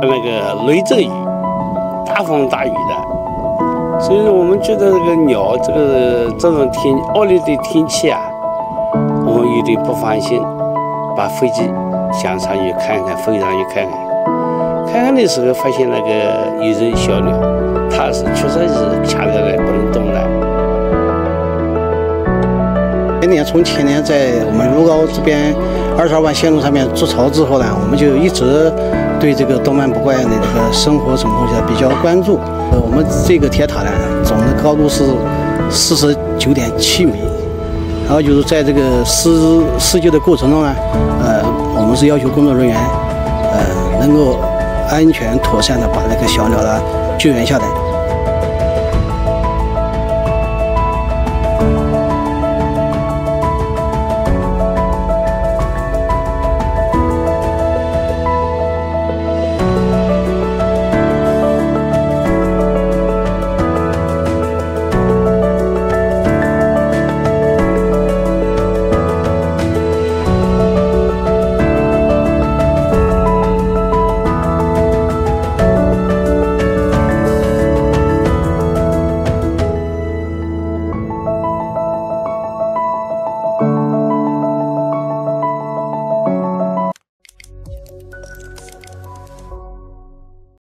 那个雷阵雨，大风大雨的，所以我们觉得这个鸟这种恶劣的天气啊，我们有点不放心，把飞机向上去看看，飞上去看看。看看的时候发现那个有只小鸟，它确实是卡在那不能动了。 从前年在我们如皋这边22万线路上面筑巢之后呢，我们就一直对这个东蛮不怪的这个生活什么东西比较关注。我们这个铁塔呢，总的高度是49.7米，然后就是在这个施救的过程中呢，我们是要求工作人员能够安全妥善的把这个小鸟呢救援下来。